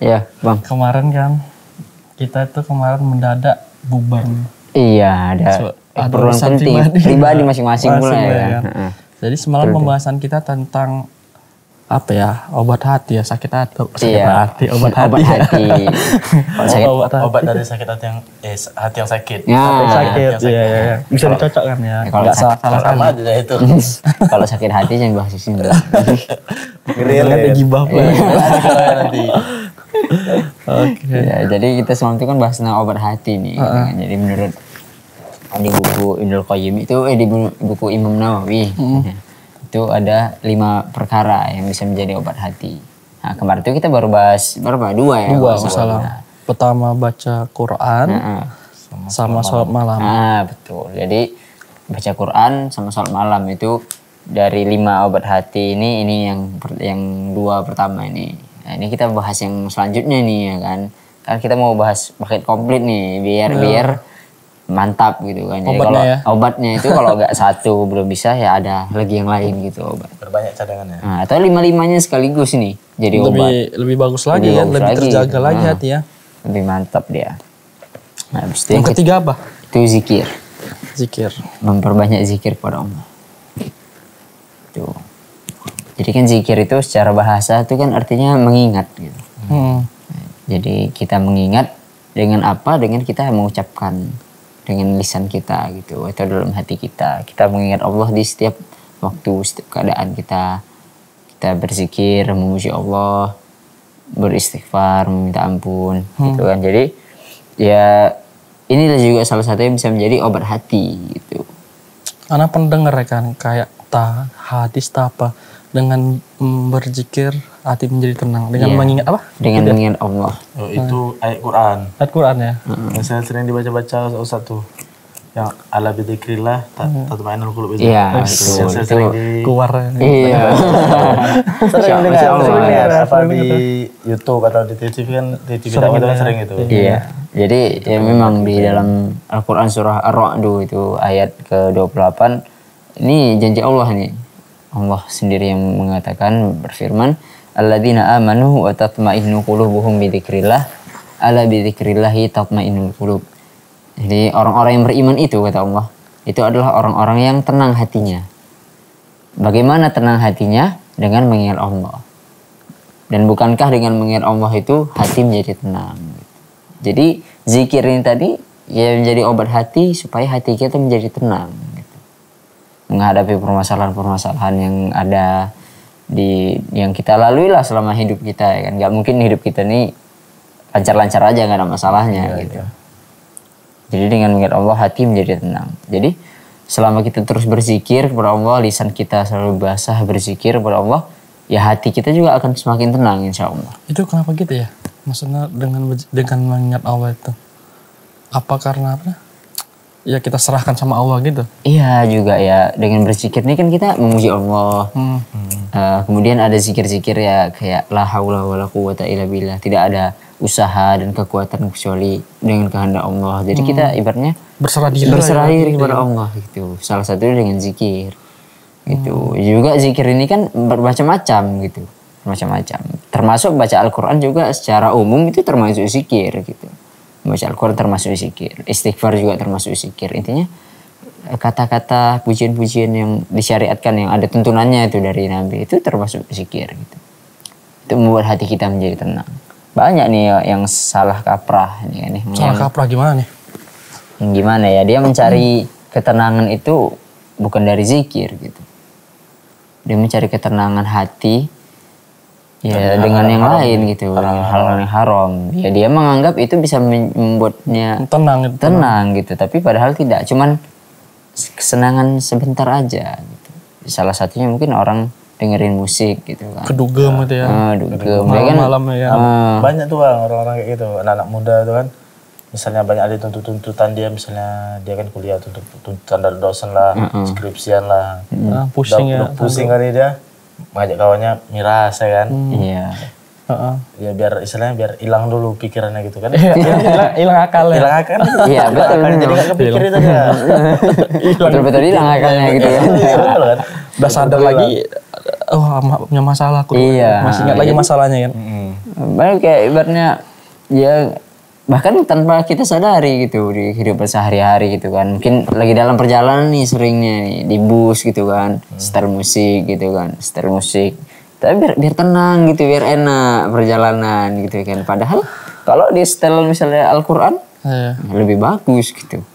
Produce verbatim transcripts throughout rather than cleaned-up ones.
Iya, Bang. Kemarin kan kita itu kemarin mendadak bubar. Iya, ada So, ada keperluan urusan penting pribadi. pribadi masing-masing pula Masing, ya. ya Kan? kan? Heeh. Jadi semalam pembahasan kita tentang apa ya, obat hati ya, sakit hati, sakit Iya. hati, obat hati. Obat hati. Kalau sakit obat hati. Obat dari sakit hati yang eh hati yang sakit. Ya. sakit, Hati iya, yang iya, iya. Bisa dicocokkan ya. kalau Nggak sakit- salah salah Sama aja itu. kalau sakit hati jangan bahas di sini. Grill Ada gibah pula. nanti. Oke. Ya, jadi kita semalam itu kan bahas tentang obat hati nih. Kan? Jadi menurut di buku Ibnul Qayyim itu eh di bu- buku Imam Nawawi ya, itu ada lima perkara yang bisa menjadi obat hati. Nah, kemarin itu kita baru bahas berapa? Dua ya. Dua kalau masalah. salah. Pertama baca Quran Heeh. sama sholat malam. Ah, betul. Jadi baca Quran sama sholat malam itu dari lima obat hati ini ini yang per- yang dua pertama ini. Nah, ini kita bahas yang selanjutnya nih ya kan. Kan kita mau bahas paket komplit nih biar biar mantap gitu kan. Jadi Obatnya kalau ya. obatnya itu kalau nggak satu belum bisa ya ada lagi yang lain gitu obat. Berbanyak cadangannya. Nah, atau lima-limanya sekaligus nih jadi obat. Lebih lebih bagus lagi Lebih kan, bagus lebih lagi. terjaga lagi Nah. hati ya. Lebih mantap dia. Nah, habis itu Yang yang ketiga apa? itu zikir. Zikir. Memperbanyak zikir kepada Allah. Tuh. Jadi kan zikir itu secara bahasa itu kan artinya mengingat gitu. Hmm. Jadi kita mengingat dengan apa? Dengan kita mengucapkan dengan lisan kita gitu atau dalam hati kita. Kita mengingat Allah di setiap waktu, setiap keadaan kita. Kita berzikir, memuji Allah, beristighfar, meminta ampun gitu kan. Jadi ya inilah juga salah satu yang bisa menjadi obat hati gitu. Anak pendengar ya kan kayak ta hadis ta apa dengan mm, berzikir hati menjadi tenang dengan Iya. mengingat apa? Dengan mengingat Allah. Oh, itu ayat Quran. Ayat Quran ya. Yang saya sering dibaca-baca Ustaz tuh. Yang ala bidzikrillah tatma'innul qulub itu. Iya, Yang betul. saya Itu sering di Keluar. Iya. sering dengar, Masya Allah. sering dengar Ya, apa sering di YouTube atau di T V kan di T V Sering dakwah itu kan dengar. sering itu. Iya. Jadi ya memang di dalam Al-Quran surah Ar-Ra'd itu ayat ke dua puluh delapan ini janji Allah nih. Allah sendiri yang mengatakan berfirman, "Alladzina amanu wa tatma'innu qulubuhum bi dzikrillah, ala bi dzikrillahi tatma'innul qulub." Jadi orang-orang yang beriman itu kata Allah, itu adalah orang-orang yang tenang hatinya. Bagaimana tenang hatinya? Dengan mengingat Allah. Dan bukankah dengan mengingat Allah itu hati menjadi tenang? Jadi zikir ini tadi ya menjadi obat hati supaya hati kita menjadi tenang gitu. Menghadapi permasalahan-permasalahan yang ada di yang kita lalui lah selama hidup kita ya kan. Gak mungkin hidup kita ini lancar-lancar aja gak ada masalahnya Iya, gitu. iya. Jadi dengan mengingat Allah hati menjadi tenang. Jadi selama kita terus berzikir kepada Allah, lisan kita selalu basah berzikir kepada Allah, ya hati kita juga akan semakin tenang insya Allah. Itu kenapa gitu ya? Maksudnya dengan dengan mengingat Allah itu. Apa karena apa? Ya kita serahkan sama Allah gitu. Iya juga ya, dengan berzikir ini kan kita memuji Allah. Hmm. Uh, kemudian ada zikir-zikir ya kayak la haula wala quwata illa billah. Tidak ada usaha dan kekuatan kecuali dengan kehendak Allah. Jadi kita ibaratnya Berserah diri. berserah lah ya. diri kepada Allah gitu. Salah satunya dengan zikir. Gitu. Juga zikir ini kan bermacam-macam gitu. Macam-macam. Termasuk baca Al-Qur'an juga secara umum itu termasuk zikir gitu. Baca Al-Qur'an termasuk zikir. Istighfar juga termasuk zikir. Intinya kata-kata pujian-pujian yang disyariatkan yang ada tuntunannya itu dari Nabi itu termasuk zikir gitu. Itu membuat hati kita menjadi tenang. Banyak nih yang salah kaprah nih kan nih. Salah kaprah gimana nih? Yang gimana ya, dia mencari ketenangan itu bukan dari zikir gitu. Dia mencari ketenangan hati ya dengan yang lain gitu, dengan hal-hal yang haram. Ya dia menganggap itu bisa membuatnya Tenang itu. tenang gitu, tapi padahal tidak, cuman kesenangan sebentar aja gitu. Salah satunya mungkin orang dengerin musik gitu kan. Kedugem gitu ya. Ah, dugem. Dia kan, Malam-malam ya. ah, Banyak tuh bang orang-orang kayak gitu, anak-anak muda tuh kan. Misalnya banyak ada tuntut-tuntutan dia, misalnya dia kan kuliah tuntut tuntutan dari dosen lah, skripsian lah. Ah, pusing ya. Udah pusing kali dia, ngajak kawannya miras ya kan. iya. Heeh. Ya biar istilahnya biar hilang dulu pikirannya gitu kan. Hilang hilang akal ya. Hilang akal. Iya, betul. Akalnya jadi gak kepikir itu dia. Betul-betul hilang akalnya gitu kan. Iya, betul kan. Udah sadar lagi oh punya masalah aku. Iya. Masih ingat lagi masalahnya kan. Baru kayak ibaratnya ya bahkan tanpa kita sadari gitu di kehidupan sehari-hari gitu kan. Mungkin lagi dalam perjalanan nih seringnya nih di bus gitu kan, setel musik gitu kan, setel musik. Tapi biar, biar tenang gitu, biar enak perjalanan gitu kan. Padahal kalau di setel misalnya Al-Quran Iya. lebih bagus gitu.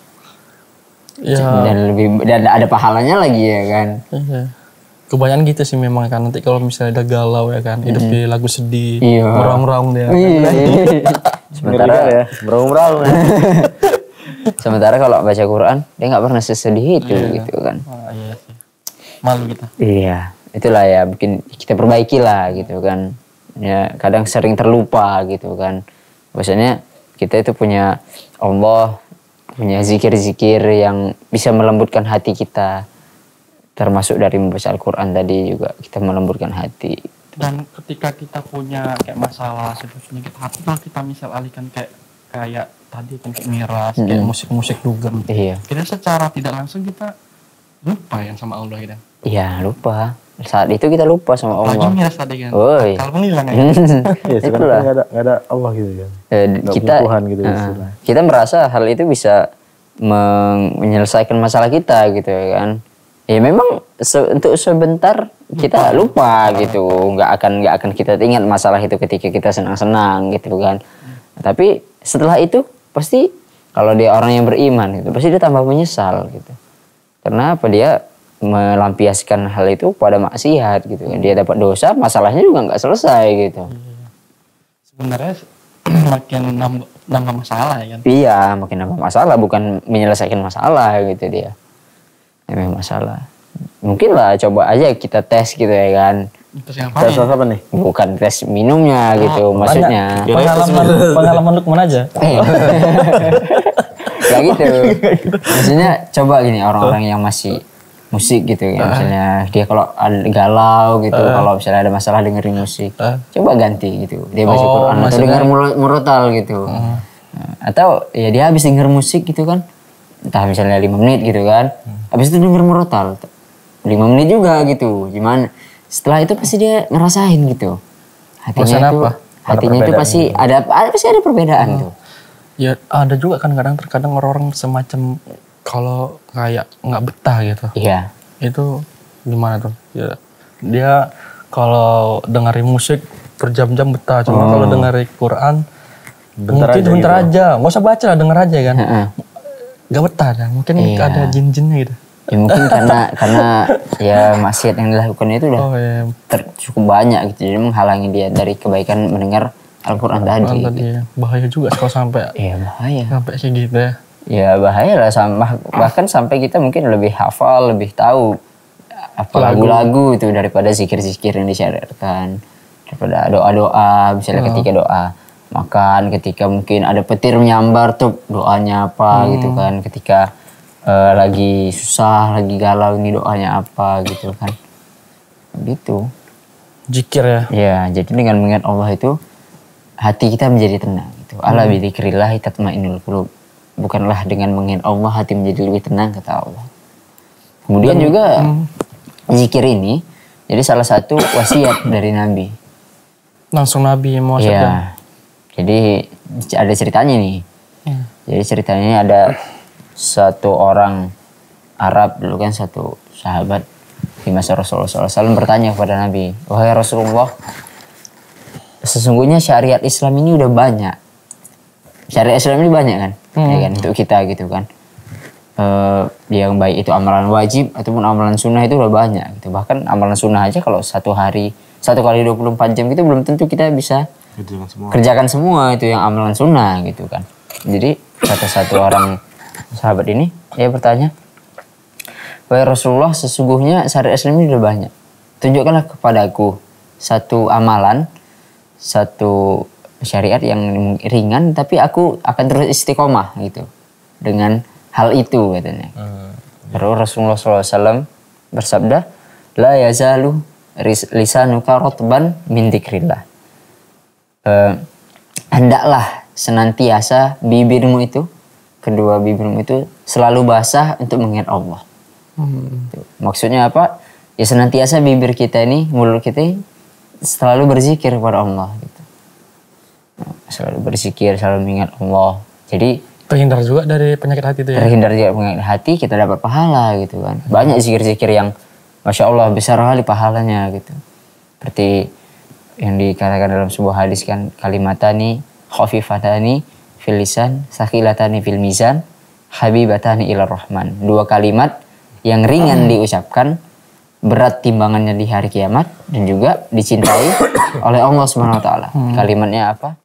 Ya. Dan lebih dan ada pahalanya lagi ya kan. Iya. Kebanyakan gitu sih memang kan. Nanti kalau misalnya udah galau ya kan, hidup di lagu sedih, Iya. meraung-raung dia. Sementara ya, berumur-umur. sementara kalau baca Quran dia nggak pernah sesedih itu gitu kan. Ah, iya sih. Malu kita. Iya, itulah ya bikin kita perbaiki lah gitu kan. Ya kadang sering terlupa gitu kan. Maksudnya kita itu punya Allah, punya zikir-zikir yang bisa melembutkan hati kita. Termasuk dari membaca Al-Quran tadi juga kita melembutkan hati. Dan ketika kita punya kayak masalah sedih kita hati, kalau kita misal alihkan kayak kayak tadi kan kayak miras, kayak musik-musik dugem. Iya. Kita secara tidak langsung kita lupa ya sama Allah gitu. Iya lupa. Saat itu kita lupa sama Lagi Allah. miras tadi kan. Woi. Kalau hilang ya. Ya sebenarnya nggak ada nggak ada Allah gitu kan. Eh, Nggak kita punya Tuhan gitu eh, istilahnya. kita merasa hal itu bisa men- menyelesaikan masalah kita gitu ya kan. Ya memang se- untuk sebentar kita lupa gitu, nggak akan nggak akan kita ingat masalah itu ketika kita senang-senang gitu kan. Tapi setelah itu pasti kalau dia orang yang beriman gitu, pasti dia tambah menyesal gitu. Karena apa, dia melampiaskan hal itu pada maksiat gitu kan. Dia dapat dosa, masalahnya juga nggak selesai gitu. Sebenarnya makin nambah, nambah masalah ya kan. Iya, makin nambah masalah, bukan menyelesaikan masalah gitu dia. Memang masalah. Mungkin lah coba aja kita tes gitu ya kan. Terus yang Tes apa nih? Bukan tes minumnya gitu maksudnya. Pengalaman pengalaman Lukman aja. Eh. Kayak gitu. Maksudnya coba gini orang-orang yang masih musik gitu ya. Misalnya dia kalau ada galau gitu, kalau misalnya ada masalah dengerin musik. Coba ganti gitu. Dia baca Oh, Quran atau maksudnya- denger mur- murotal gitu. Nah, atau ya dia habis denger musik gitu kan. Entah misalnya lima menit gitu kan. Habis itu denger murotal. lima menit juga gitu. Gimana? Setelah itu pasti dia ngerasain gitu. Hatinya Ngerasain itu apa? hatinya itu pasti ada ada pasti ada perbedaan tuh. Ya ada juga kan kadang terkadang orang-orang semacam kalau kayak nggak betah gitu. Iya. Itu gimana tuh? Ya, dia kalau dengerin musik berjam-jam betah. Cuma kalau dengerin Quran Bentar mungkin aja bentar gitu. aja. Nggak usah baca lah, denger aja kan. Heeh. Gak betah kan. Mungkin Iya. ada jin-jinnya gitu. Ya mungkin karena karena ya maksiat yang dilakukan itu udah Oh iya. ter- cukup banyak gitu. Jadi menghalangi dia dari kebaikan mendengar Al-Quran tadi. Quran tadi ya. Bahaya juga kalau sampai Iya bahaya. sampai kayak gitu ya. Ya bahaya lah sama bahkan sampai kita mungkin lebih hafal, lebih tahu apa lagu-lagu itu daripada zikir-zikir yang disyariatkan, daripada doa-doa misalnya ketika doa makan, ketika mungkin ada petir menyambar tuh doanya apa gitu kan, ketika eh, lagi susah, lagi galau ini doanya apa gitu kan, gitu. Zikir ya. Ya jadi dengan mengingat Allah itu hati kita menjadi tenang gitu. Ala bidzikrillah tatmainnul qulub. Bukanlah dengan mengingat Allah hati menjadi lebih tenang kata Allah. Kemudian juga zikir ini jadi salah satu wasiat dari Nabi. Langsung Nabi mau sabda. Iya. Jadi ada ceritanya nih. Jadi ceritanya ini ada satu orang Arab dulu kan, satu sahabat di masa Rasulullah shallallahu alaihi wasallam bertanya kepada Nabi, wahai Rasulullah, sesungguhnya syariat Islam ini udah banyak. Syariat Islam ini banyak kan, ya kan untuk kita gitu kan. Eh, yang baik itu amalan wajib ataupun amalan sunnah itu udah banyak gitu. Bahkan amalan sunnah aja kalau satu hari satu kali dua puluh empat jam itu belum tentu kita bisa Gitu kan semua. kerjakan semua itu yang amalan sunnah gitu kan. Jadi kata satu orang sahabat ini dia bertanya, wahai Rasulullah, sesungguhnya syariat Islam ini udah banyak. Tunjukkanlah kepadaku satu amalan, satu syariat yang ringan tapi aku akan terus istiqomah gitu dengan hal itu katanya. Lalu Rasulullah shallallahu alaihi wasallam bersabda, la yazalu lisanuka rotban min dzikrillah. Eh, hendaklah senantiasa bibirmu itu, kedua bibirmu itu selalu basah untuk mengingat Allah. Tuh. Maksudnya apa? ya senantiasa bibir kita ini, mulut kita ini selalu berzikir kepada Allah gitu. Nah, selalu berzikir, selalu mengingat Allah. Jadi terhindar juga dari penyakit hati itu ya. Terhindar dari penyakit hati, kita dapat pahala gitu kan. Banyak zikir-zikir yang Masya Allah besar kali pahalanya gitu. Seperti yang dikatakan dalam sebuah hadis kan, kalimatani khafifatani fil lisan, sakilatani fil mizan, habibatani ilar rahman. Dua kalimat yang ringan diucapkan, berat timbangannya di hari kiamat, dan juga dicintai oleh Allah Subhanahu wa taala. Kalimatnya apa?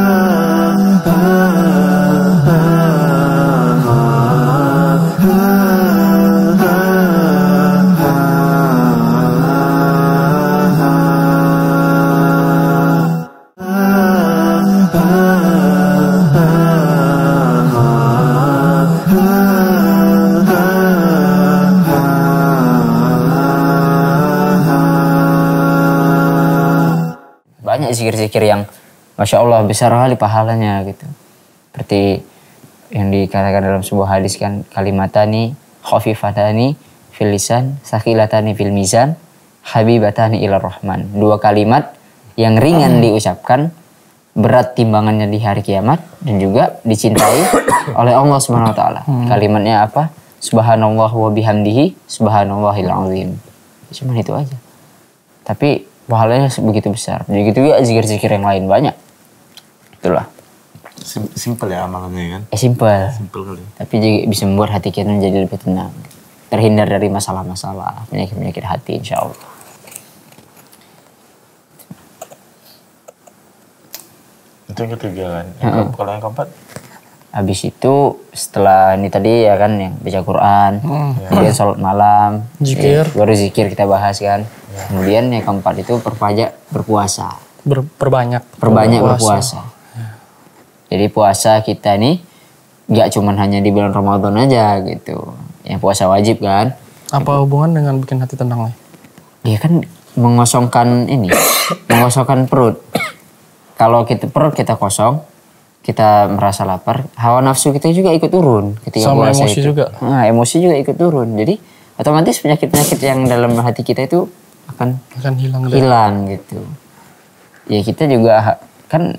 Banyak zikir-zikir yang Masya Allah besar kali pahalanya gitu. Seperti yang dikatakan dalam sebuah hadis kan, kalimatani khafifatani fil lisan, sakilatani fil mizan, habibatani ilar rahman. Dua kalimat yang ringan diucapkan, berat timbangannya di hari kiamat, dan juga dicintai oleh Allah Subhanahu wa taala. Kalimatnya apa? Subhanallah wa bihamdihi subhanallahil azim. Cuma itu aja. Tapi pahalanya begitu besar. Begitu juga zikir-zikir yang lain banyak. Itulah. Sim simple ya amalannya kan? Eh simple. Simple kali. Tapi juga bisa membuat hati kita menjadi lebih tenang. Terhindar dari masalah-masalah, penyakit-penyakit hati insya Allah. Itu yang ketiga kan. Yang Hmm. ke- kalau yang keempat? Habis itu setelah ini tadi ya kan yang baca Quran, kemudian sholat malam, Zikir. ya, baru zikir kita bahas kan. Kemudian yang keempat itu perpajak berpuasa, Ber, perbanyak. perbanyak berpuasa. Jadi puasa kita nih nggak cuman hanya di bulan Ramadan aja gitu. Yang puasa wajib kan. Apa hubungan dengan bikin hati tenang nih? Dia kan mengosongkan ini, mengosongkan perut. Kalau kita perut kita kosong, kita merasa lapar, hawa nafsu kita juga ikut turun ketika Sama puasa emosi itu. juga. Nah, emosi juga ikut turun. Jadi otomatis penyakit-penyakit yang dalam hati kita itu akan Akan hilang deh. hilang gitu. Ya kita juga ha- kan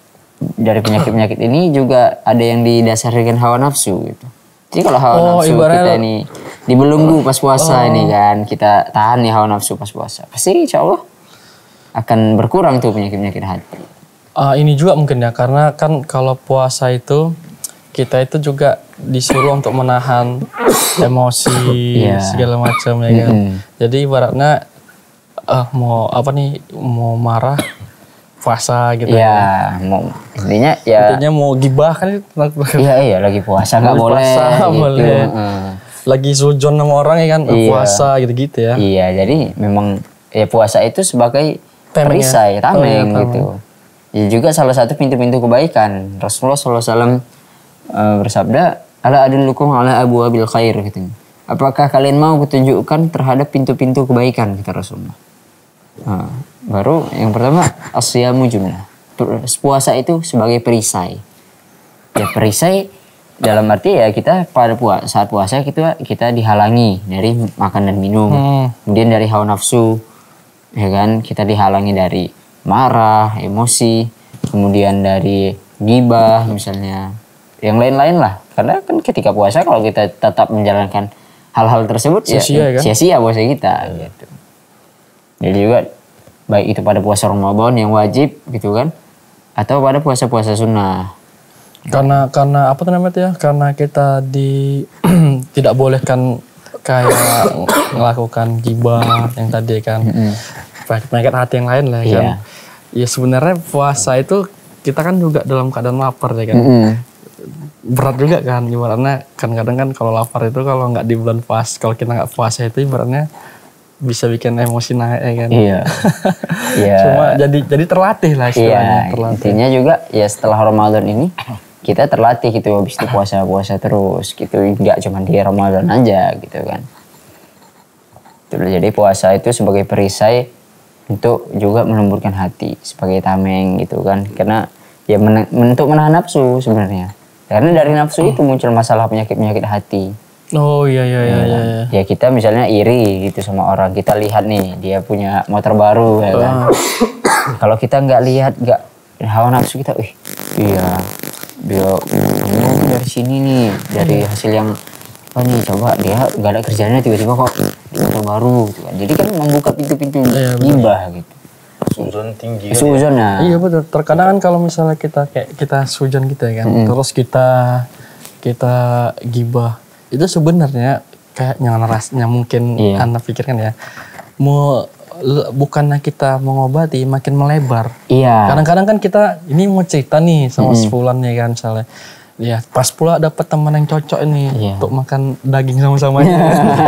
dari penyakit-penyakit ini juga ada yang didasari dengan hawa nafsu gitu. Jadi kalau hawa Oh, nafsu ibaratnya- kita ini dibelenggu pas puasa ini kan, kita tahan nih hawa nafsu pas puasa. Pasti insya Allah akan berkurang tuh penyakit-penyakit hati. Ah, ini juga mungkin ya, karena kan kalau puasa itu kita itu juga disuruh untuk menahan emosi Iya. segala macam ya kan. Mm-mm. Jadi ibaratnya eh mau apa nih, mau marah puasa gitu ya. Ya, mau intinya ya, Intinya mau gibah kan iya iya lagi puasa nggak Lagi boleh. puasa, gitu. boleh. Heeh. lagi sujon sama orang ya kan, Iya. puasa gitu-gitu ya. Iya, jadi memang ya puasa itu sebagai Tameng ya? perisai, tameng Oh, iya, tameng. gitu. Ya juga salah satu pintu-pintu kebaikan. Rasulullah shallallahu alaihi wasallam eh, bersabda, ala adullukum ala abwabil khair gitu. Apakah kalian mau kutunjukkan terhadap pintu-pintu kebaikan, kata Rasulullah. Nah, baru yang pertama asyamu junnah. Puasa itu sebagai perisai. Ya perisai dalam arti ya kita pada puasa, saat puasa kita kita dihalangi dari makan dan minum. Hmm. Kemudian dari hawa nafsu, ya kan, kita dihalangi dari marah, emosi, kemudian dari ghibah misalnya, yang lain-lain lah. Karena kan ketika puasa kalau kita tetap menjalankan hal-hal tersebut Sia-sia, ya kan? sia-sia puasa kita gitu. Jadi juga baik itu pada puasa Ramadan yang wajib gitu kan, atau pada puasa-puasa sunnah. Karena karena apa tuh namanya tuh ya? Karena kita di tidak bolehkan kayak melakukan gibah yang tadi kan. Penyakit hati yang lain lah kan. Iya. Ya sebenarnya puasa itu kita kan juga dalam keadaan lapar ya kan. Mm-mm. Berat juga kan, ibaratnya kan kadang kan kalau lapar itu kalau nggak di bulan puasa, kalau kita nggak puasa itu ibaratnya bisa bikin emosi naik ya kan. Iya. Iya. Cuma jadi jadi terlatih lah istilahnya. Iya, Terlatih. intinya juga ya setelah Ramadan ini kita terlatih gitu, habis itu puasa-puasa terus gitu, nggak cuma di Ramadan aja gitu kan. Terus jadi puasa itu sebagai perisai untuk juga melemburkan hati, sebagai tameng gitu kan, karena ya men- untuk menahan nafsu sebenarnya. Karena dari nafsu itu muncul masalah penyakit-penyakit hati. Oh iya iya iya iya. iya. Ya kita misalnya iri gitu sama orang, kita lihat nih dia punya motor baru ya kan. Kalau kita nggak lihat, nggak hawa nafsu kita, wih iya dia ngomong dari sini nih, dari hasil yang oh nih coba dia nggak ada kerjanya tiba-tiba kok di motor baru gitu kan. Jadi kan membuka pintu-pintu gibah gitu. Suzon tinggi. Suzon ya. Iya betul. Terkadang kan kalau misalnya kita kayak kita sujan gitu ya kan, mm-hmm. terus kita kita gibah, itu sebenarnya kayak yang rasanya mungkin iya. Anda pikirkan ya, mau bukannya kita mengobati makin melebar. Iya. Kadang-kadang kan kita ini mau cerita nih sama mm-hmm. sepulan ya kan misalnya. Ya pas pula dapat teman yang cocok nih iya. untuk makan daging sama-samanya.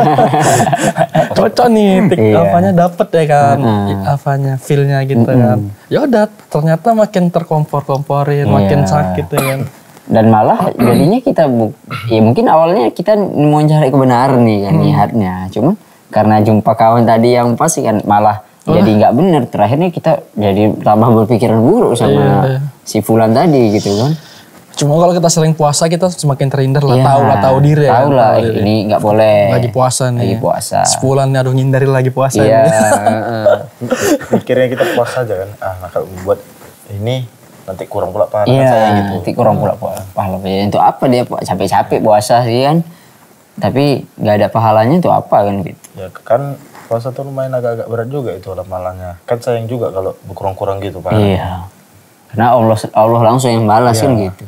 Cocok nih, tik iya. apanya dapet ya kan, uh-huh. apanya feelnya gitu uh-huh. kan. Ya udah ternyata makin terkompor-komporin, iya. makin sakit ya kan. Dan malah jadinya kita, bu- ya mungkin awalnya kita mau cari kebenaran nih kan hmm. niatnya. Cuma karena jumpa kawan tadi yang pasti kan malah oh. jadi nggak benar. Terakhirnya kita jadi tambah berpikiran buruk sama iya, iya. si Fulan tadi gitu kan. Cuma kalau kita sering puasa kita semakin terhindar lah, ya, tahu lah tahu diri ya. Tahu lah diri. Ini nggak boleh. Lagi puasa nih. Lagi puasa. Sebulan nih aduh ngindari lagi puasa. Iya. Mikirnya kita puasa aja kan. Ah nah kalau buat ini nanti kurang pula pahala iya, saya gitu. Nanti kurang pula pahala. Untuk apa dia capek-capek puasa sih kan? Tapi nggak ada pahalanya itu apa kan gitu. Ya kan puasa tuh lumayan agak-agak berat juga itu amalannya. Kan sayang juga kalau berkurang-kurang gitu pahalanya. Iya. Karena Allah Allah langsung yang balas iya. kan gitu.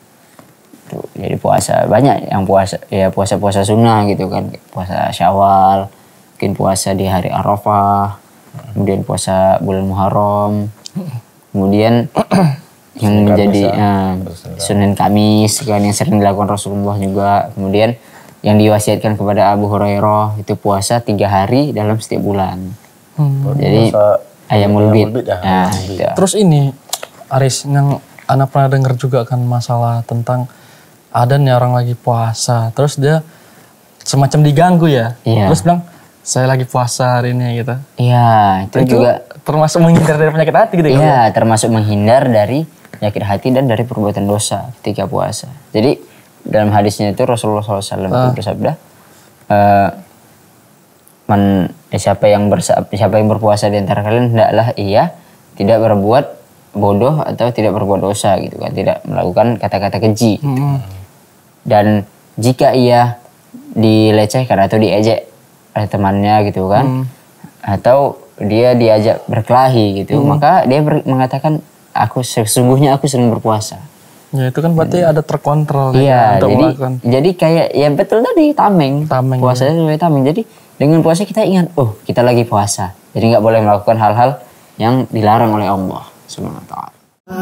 Tuh, jadi puasa banyak yang puasa ya puasa-puasa sunnah gitu kan, puasa Syawal, mungkin puasa di hari Arafah, kemudian puasa bulan Muharram, kemudian yang Sunan menjadi Kamis, uh, Sunan Kamis kan yang sering dilakukan Rasulullah juga, kemudian yang diwasiatkan kepada Abu Hurairah itu puasa tiga hari dalam setiap bulan. Hmm. Jadi Ayyamul Bid. Ya, nah, ya. Terus ini Aris yang anak pernah dengar juga kan masalah tentang ada nih orang lagi puasa, terus dia semacam diganggu ya, iya. terus bilang saya lagi puasa hari ini gitu. Iya, itu, itu juga termasuk menghindar dari penyakit hati gitu. Iya, kan? Termasuk menghindar dari penyakit hati dan dari perbuatan dosa ketika puasa. Jadi dalam hadisnya itu Rasulullah shallallahu alaihi wasallam uh. bersabda, uh, man, eh, siapa yang bersa, siapa yang berpuasa di antara kalian hendaklah ia tidak berbuat bodoh atau tidak berbuat dosa gitu kan, tidak melakukan kata-kata keji. Gitu. Hmm. Dan jika ia dilecehkan atau diejek oleh temannya gitu kan, hmm. atau dia diajak berkelahi gitu, hmm. maka dia ber- mengatakan aku sesungguhnya aku sedang berpuasa. Ya itu kan berarti hmm. ada terkontrol. Iya, ya, jadi melakukan. Jadi kayak ya betul tadi tameng, tameng puasanya sebagai ya. tameng. Jadi dengan puasa kita ingat, oh kita lagi puasa, jadi nggak boleh melakukan hal-hal yang dilarang oleh Allah Subhanahu wa Ta'ala.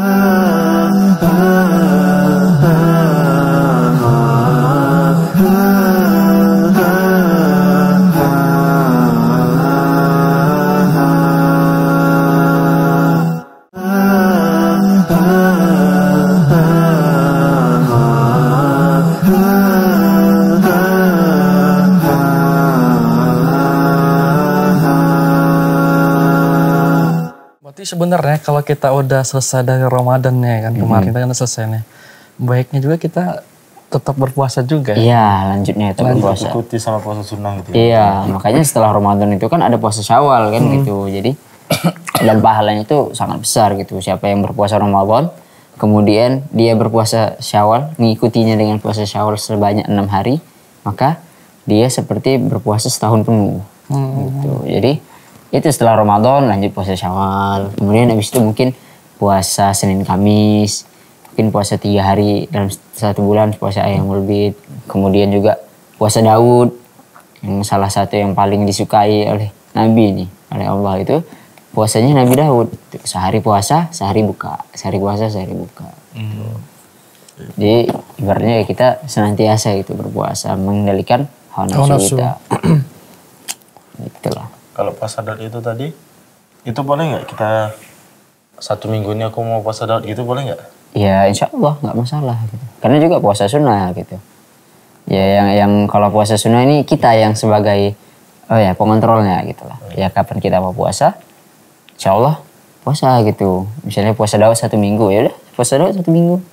Sebenarnya kalau kita udah selesai dari Ramadan ya kan, mm-hmm. kemarin kita kan udah selesai nih, baiknya juga kita tetap berpuasa juga. Iya, lanjutnya itu berpuasa. Ikuti sama puasa sunnah gitu. Iya, makanya setelah Ramadan itu kan ada puasa Syawal kan hmm. gitu. Jadi dan pahalanya itu sangat besar gitu. Siapa yang berpuasa Ramadan, kemudian dia berpuasa Syawal, mengikutinya dengan puasa Syawal sebanyak enam hari, maka dia seperti berpuasa setahun penuh. Hmm. Gitu. Jadi itu setelah Ramadan lanjut puasa Syawal, kemudian habis itu mungkin puasa Senin Kamis, mungkin puasa tiga hari dalam satu bulan, puasa Ayyamul Bid, kemudian juga puasa Daud yang salah satu yang paling disukai oleh Nabi nih, oleh Allah itu puasanya Nabi Daud, sehari puasa sehari buka, sehari puasa sehari buka. Hmm. Jadi ibaratnya kita senantiasa itu berpuasa mengendalikan hawa nafsu kita. Itulah. Kalau puasa Daud itu tadi, itu boleh nggak kita satu minggu ini aku mau puasa Daud gitu boleh nggak? Ya insya Allah nggak masalah. Gitu. Karena juga puasa sunnah gitu. Ya yang yang kalau puasa sunnah ini kita yang sebagai oh ya pengontrolnya gitu lah. Ya kapan kita mau puasa, insya Allah puasa gitu. Misalnya puasa Daud satu minggu ya udah puasa Daud satu minggu.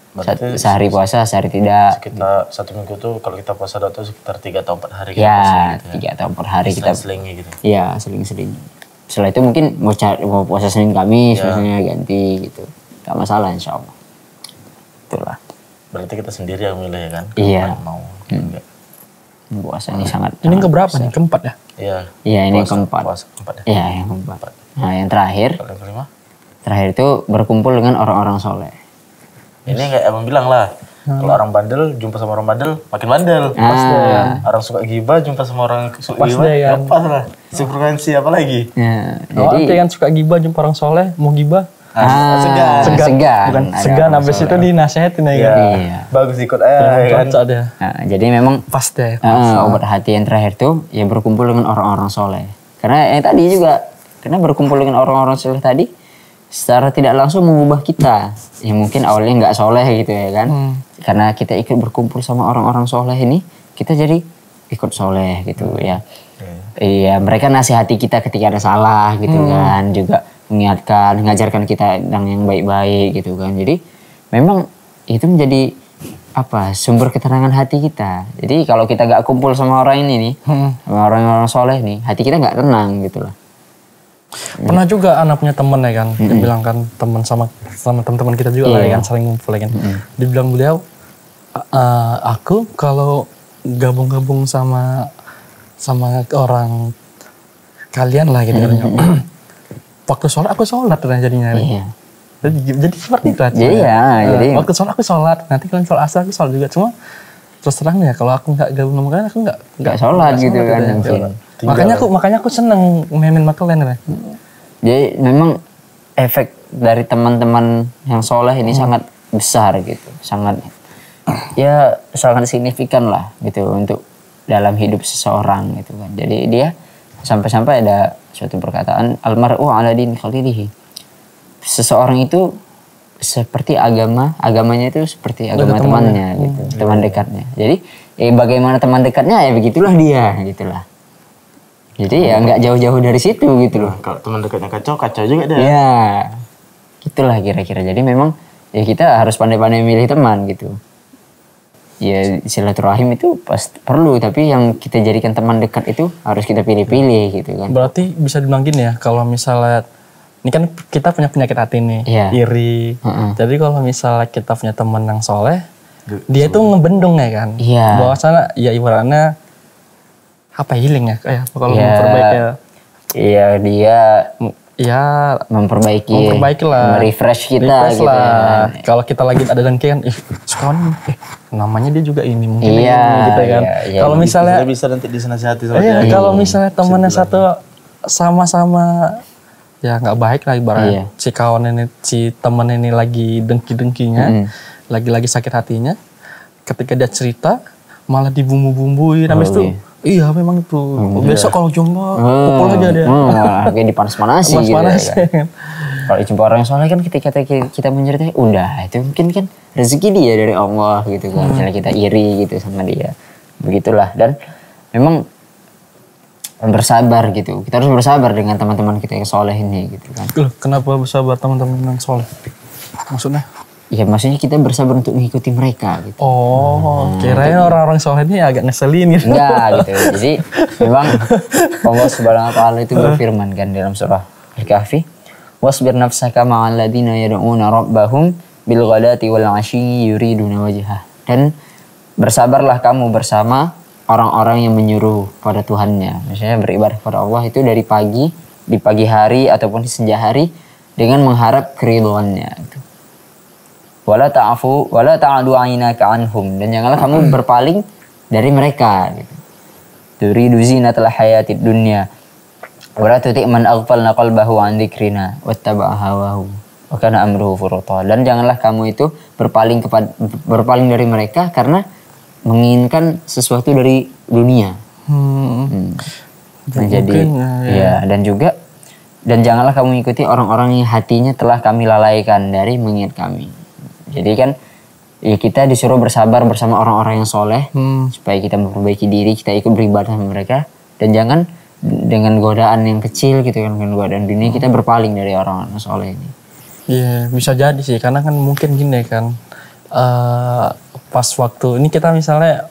Berarti sehari puasa, sehari tidak. Kita satu minggu tuh kalau kita puasa doa tuh sekitar tiga atau empat hari kita Ya, puasa gitu ya. tiga atau empat hari kita. Seling-selingnya gitu. Iya, seling-seling. Setelah itu mungkin mau cari, mau puasa Senin Kamis, Ya. misalnya ganti gitu. Gak masalah insya Allah. Itulah. Berarti kita sendiri yang milih ya kan? Iya. Kapan mau. Enggak. Puasa ini sangat. Ini sangat keberapa besar. nih? Keempat ya? Iya. Iya, ini Puasa- keempat. Puasa keempat ya. Iya, yang keempat. Nah, yang terakhir, Kalau yang kelima? terakhir itu berkumpul dengan orang-orang soleh. Ini kayak abang bilang lah. Kalau orang bandel jumpa sama orang bandel makin bandel. Ah. Orang suka gibah jumpa sama orang suka Pas gibah. deh kan. Pas lah. Sefrekuensi apa lagi? Ya, Kalau jadi ante kan suka gibah jumpa orang soleh, mau gibah. ah, segan. segan. Bukan Ada segan, orang habis soleh. itu dinasehatin ya Iya. kan. Iya. Bagus ikut aja ya kan. Cocok dia. Nah, jadi memang Pas deh. ah, obat hati yang terakhir tuh ya berkumpul dengan orang-orang soleh. Karena yang tadi juga, karena berkumpul dengan orang-orang soleh tadi secara tidak langsung mengubah kita. Ya mungkin awalnya nggak soleh gitu ya kan. Hmm. Karena kita ikut berkumpul sama orang-orang soleh ini, kita jadi ikut soleh gitu ya. Iya, mereka nasihati kita ketika ada salah gitu kan, juga mengingatkan, mengajarkan kita tentang yang baik-baik gitu kan. Jadi memang itu menjadi apa sumber ketenangan hati kita. Jadi kalau kita nggak kumpul sama orang ini nih, Hmm. sama orang-orang soleh nih, hati kita nggak tenang gitu lah. Pernah juga anak punya temen ya kan, dia bilang kan teman sama sama teman-teman kita juga lah ya Iya. kan, saling ngumpul ya kan. Dibilang beliau, "A- aku kalau gabung-gabung sama sama orang kalian lah gitu katanya. Waktu sholat aku sholat katanya jadinya. Iya. Jadi, jadi seperti itu aja. Jadi ya, Nah, jadi waktu sholat aku sholat, nanti kalian sholat asar aku sholat juga. Cuma terus terang ya kalau aku nggak gabung sama kalian aku nggak nggak sholat gitu sholat kan ya. mungkin. Makanya aku makanya aku seneng mainin sama kalian ya. Jadi memang efek dari teman-teman yang soleh ini sangat besar gitu, sangat ya sangat signifikan lah gitu untuk dalam hidup seseorang gitu kan. Jadi dia sampai-sampai ada suatu perkataan almar'u ala din khalilihi. Seseorang itu seperti agama, agamanya itu seperti agama temannya gitu, teman dekatnya. Jadi eh, bagaimana teman dekatnya ya begitulah dia gitulah. Jadi ya nggak jauh-jauh dari situ gitu loh. Kalau teman dekatnya kacau, kacau juga dia. Ya, gitulah kira-kira. Jadi memang ya kita harus pandai-pandai milih teman gitu. Ya silaturahim itu pasti perlu, tapi yang kita jadikan teman dekat itu harus kita pilih-pilih gitu kan. Berarti bisa dibilang gini ya, kalau misalnya ini kan kita punya penyakit hati nih, Iya. iri. Heeh. Jadi kalau misalnya kita punya teman yang soleh, dia itu ngebendung ya kan. Iya. Bahwasanya ya ibaratnya apa healing ya kayak kalau Iya. memperbaiki ya. Iya dia Ya memperbaiki, memperbaiki lah, refresh kita refresh gitu lah. ya. Kalau kita lagi ada dan kan, ih sekawan, eh namanya dia juga ini mungkin Iya, ini gitu kan. iya, iya. Kalau misalnya, Kita bisa nanti disenasihati sama iya, dia. kalau misalnya temannya satu sama-sama ya nggak baik lah ibaratnya. Iya. Si kawan ini, si teman ini lagi dengki-dengkinya, lagi-lagi sakit hatinya. Ketika dia cerita, malah dibumbu-bumbuin. Habis itu, iya memang itu. Besok kalau jumpa, pukul aja dia. Hmm, kayak dipanas-panasi gitu ya Panas-panas. kan. Kalau jumpa orang soleh kan ketika kita, kita menceritain, udah itu mungkin kan rezeki dia dari Allah gitu kan. Misalnya kita iri gitu sama dia. Begitulah. Dan memang bersabar gitu. Kita harus bersabar dengan teman-teman kita yang soleh ini gitu kan. Loh, kenapa bersabar teman-teman yang soleh? Maksudnya? Ya maksudnya kita bersabar untuk mengikuti mereka gitu. Oh, kirain orang-orang soleh ini agak ngeselin gitu. Enggak gitu. Jadi memang Allah Subhanahu wa taala itu berfirman kan dalam surah Al-Kahfi, "Wasbir nafsaka ma'al ladzina yad'una rabbahum bil ghadati wal 'ashyi yuriduna wajhah." Dan bersabarlah kamu bersama orang-orang yang menyuruh pada Tuhannya. Misalnya beribadah kepada Allah itu dari pagi, di pagi hari ataupun di senja hari dengan mengharap keridhoannya gitu. Wala ta'fu wala ta'du 'ainaka 'anhum, dan janganlah kamu berpaling dari mereka gitu. Turidu zinatal hayatid dunya wala tuti' man aghfalna qalbahu 'an dzikrina wattaba'a hawahu wa kana amruhu furuta. Dan janganlah kamu itu berpaling kepada berpaling dari mereka karena menginginkan sesuatu dari dunia. Hmm. Hmm. Nah, jadi Mungkin, ya, ya. ya dan juga dan janganlah kamu mengikuti orang-orang yang hatinya telah kami lalaikan dari mengingat kami. Jadi kan ya kita disuruh bersabar bersama orang-orang yang soleh Hmm. supaya kita memperbaiki diri, kita ikut beribadah sama mereka, dan jangan dengan godaan yang kecil gitu kan, dengan godaan dunia kita berpaling dari orang-orang soleh ini. Iya, bisa jadi sih. Karena kan mungkin gini kan. eh, pas waktu ini kita misalnya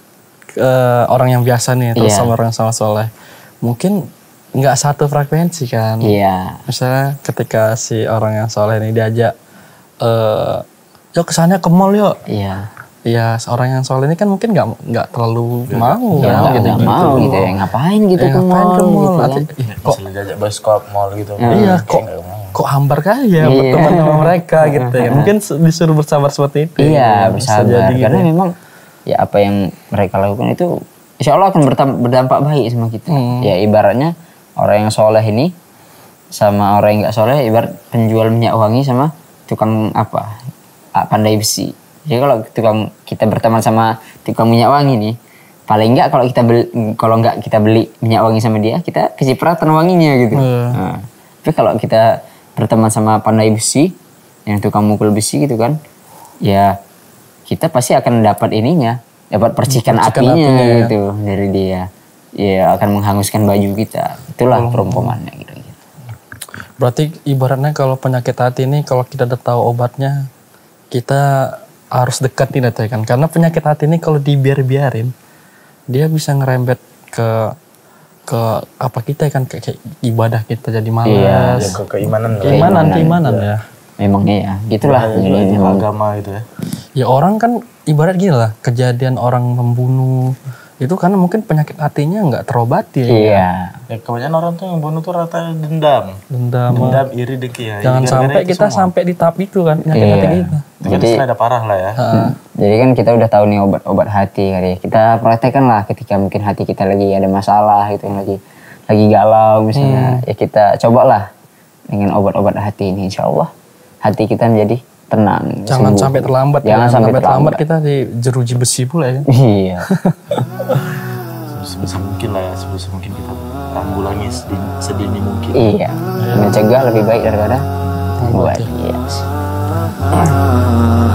eh, orang yang biasa nih terus Iya. sama orang yang sama soleh, mungkin nggak satu frekuensi kan. Iya. Misalnya ketika si orang yang soleh ini diajak, eh, yuk kesannya ke mall yuk. Iya. Ya seorang yang soleh ini kan mungkin nggak nggak terlalu mau Ya, kan nggak gitu. nggak mau gitu ya, ngapain gitu Eh, ke ngapain mall ke mall? gitu kan. Ih, kok Misalnya diajak bioskop, mall gitu. iya Kayak kok nggak mau. kok hambar kali ya Iya. berteman sama mereka gitu ya. Mungkin disuruh bersabar seperti itu. Iya, ya. Bisa bersabar. jadi gitu Karena ya. memang ya apa yang mereka lakukan itu insya Allah akan bertam- berdampak baik sama kita. Hmm. Ya ibaratnya orang yang soleh ini sama orang yang nggak soleh ibarat penjual minyak wangi sama tukang apa ah, pandai besi. Jadi kalau tukang kita berteman sama tukang minyak wangi nih, paling nggak kalau kita beli, kalau nggak kita beli minyak wangi sama dia, kita kecipratan wanginya gitu. Hmm. Nah, tapi kalau kita berteman sama pandai besi, yang tukang mukul besi gitu kan, ya kita pasti akan dapat ininya, dapat percikan, Percikan apinya, apinya, ya. gitu dari dia. Ya akan menghanguskan baju kita. Itulah perumpamannya gitu. Berarti ibaratnya kalau penyakit hati ini kalau kita udah tahu obatnya, kita harus dekatin itu ya kan. Karena penyakit hati ini kalau dibiar-biarin, dia bisa ngerembet ke ke apa kita kan, kayak kayak ibadah kita jadi malas. Iya. Ya, ke keimanan lah. Keimanan, keimanan ya. Memangnya ya, gitulah. Bahaya Jadi juga itu memang agama gitu ya. Ya orang kan ibarat gini lah, kejadian orang membunuh itu karena mungkin penyakit hatinya nggak terobati ya. iya. Ya, kebanyakan orang tuh yang bunuh tuh rata dendam. Dendam. Dendam, iri, dengki ya. Jangan Gara-gara sampai itu kita semua. sampai di tahap itu kan penyakit hati Iya. kita. Itu kan istilah ada parah lah ya. Jadi kan kita udah tahu nih obat-obat hati kali ya. Kita praktekkan lah ketika mungkin hati kita lagi ada masalah gitu, lagi lagi galau misalnya. Ya kita cobalah dengan obat-obat hati ini, insya Allah hati kita menjadi tenang. Jangan sembuh. sampai terlambat. Jangan ya. sampai terlambat terlambat. kita di jeruji besi pula ya. Iya. Sebisa mungkin lah ya, sebisa mungkin kita tanggulangi sedini, sedini mungkin. Iya. Mencegah lebih baik daripada membuat. Iya.